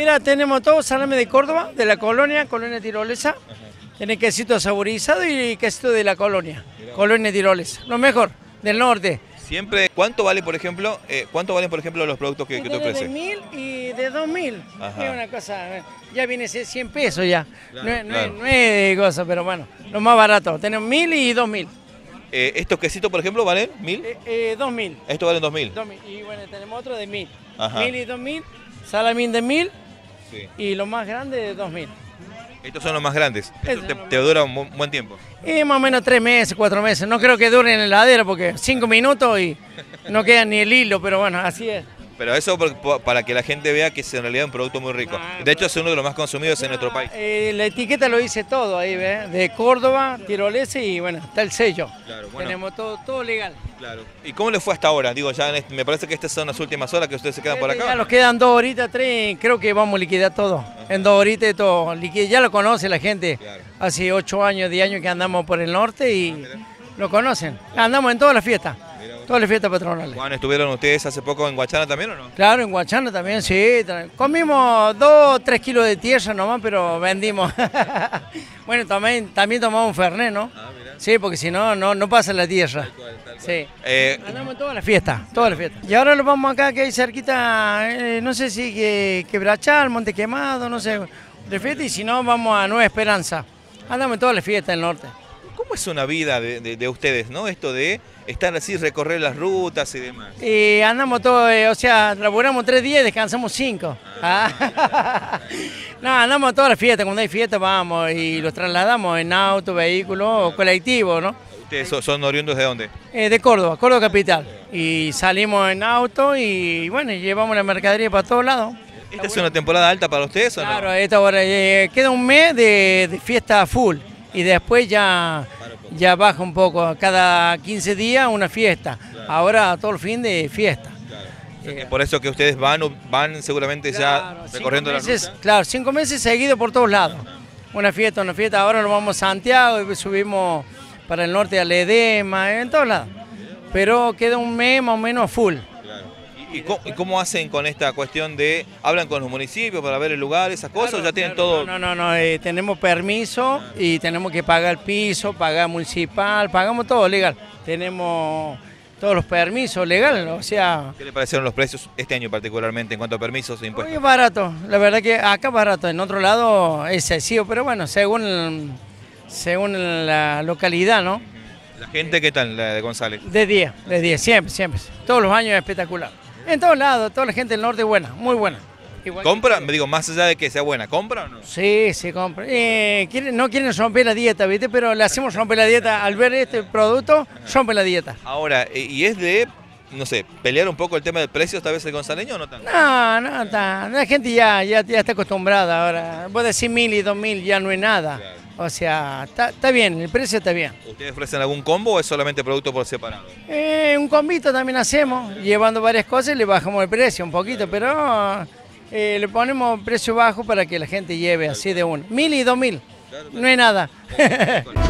Mira, tenemos todo salame de Córdoba, de la colonia tirolesa. Tiene quesito saborizado y quesito de la colonia tirolesa. Lo mejor, del norte. Siempre, ¿cuánto valen, por ejemplo, los productos que tú ofreces? De 1000 y de 2000. Ajá. Es una cosa, ya viene a ser 100 pesos ya. Claro, No es cosa, pero bueno, lo más barato. Tenemos 1000 y 2000. ¿Estos quesitos, por ejemplo, valen 1000? 2000. Estos valen 2000. Y bueno, tenemos otro de 1000. Ajá. 1000 y 2000, salamín de 1000 Sí. y lo más grande de 2000. Estos son los más grandes. Esto Estos son los te dura un buen tiempo. Y más o menos 3 meses, 4 meses. No creo que dure en la heladera porque 5 minutos y no queda ni el hilo, pero bueno, así es. Pero eso para que la gente vea que es en realidad un producto muy rico. De hecho, es uno de los más consumidos en nuestro país. La etiqueta lo dice todo ahí, ¿ves? De Córdoba, tirolesa y bueno, está el sello. Claro, bueno. Tenemos todo legal. Claro. ¿Y cómo le fue hasta ahora? Digo, ya me parece que estas son las últimas horas que ustedes se quedan por acá. Ya nos quedan 2 horitas, 3, creo que vamos a liquidar todo. En 2 horitas todo liquidado. Ya lo conoce la gente. Claro. Hace 8 años, 10 años que andamos por el norte y lo conocen. Andamos en todas las fiestas. Todas las fiestas patronales. Juan, ¿estuvieron ustedes hace poco en Guachana también o no? Claro, en Guachana también, sí. Comimos 2, 3 kilos de tierra nomás, pero vendimos. Bueno, también tomamos un fernet, ¿no? Ah, mira. Sí, porque si no, no pasa la tierra. Tal cual. Sí. Andamos en todas las fiestas. Y ahora lo vamos acá, que hay cerquita, no sé si Quebrachal, Monte Quemado, no sé, de fiesta, y si no, vamos a Nueva Esperanza. Andamos en todas las fiestas del norte. ¿Cómo es una vida de ustedes, no? Esto de estar así, recorrer las rutas y demás. Y andamos todos, o sea, laburamos 3 días y descansamos 5. No, andamos a todas las fiestas, cuando hay fiestas vamos y los trasladamos en auto, vehículo o colectivo, ¿no? ¿Ustedes son oriundos de dónde? De Córdoba, Córdoba capital. Y salimos en auto y bueno, llevamos la mercadería para todos lados. ¿Esta es una temporada alta para ustedes o no? Claro, esta hora queda un mes de fiesta full y después ya baja un poco, cada 15 días una fiesta. Claro. Ahora todo el fin de fiesta. Claro. O sea, por eso que ustedes van seguramente ya recorriendo la ruta. Claro, 5 meses seguidos por todos lados. Una fiesta. Ahora nos vamos a Santiago y subimos para el norte a Ledesma, en todos lados. Pero queda un mes más o menos full. ¿Y cómo hacen con esta cuestión de, hablan con los municipios para ver el lugar, esas cosas, claro, o ya tienen todo? No, tenemos permiso y tenemos que pagar el piso, pagar municipal, pagamos todo legal. Tenemos todos los permisos legales, o sea... ¿Qué le parecieron los precios este año particularmente en cuanto a permisos e impuestos? Muy barato, la verdad que acá barato, en otro lado es excesivo, pero bueno, según la localidad, ¿no? ¿La gente qué tal, la de González? De 10, siempre. Todos los años es espectacular. En todos lados, toda la gente del norte es buena, muy buena. ¿Compra? Me digo, más allá de que sea buena, ¿compra o no? Sí, compra. No quieren romper la dieta, ¿viste? Pero le hacemos romper la dieta. Al ver este producto, rompe la dieta. Ahora, ¿y es de, no sé, pelear un poco el tema del precio esta vez el gonzaleño o no tanto? No, la gente ya está acostumbrada ahora. Vos decís 1000 y 2000 ya no es nada. Claro. O sea, está bien, el precio está bien. ¿Ustedes ofrecen algún combo o es solamente producto por separado? Un combito también hacemos, llevando varias cosas y le bajamos el precio un poquito, pero le ponemos precio bajo para que la gente lleve así de uno. 1000 y 2000, no es nada.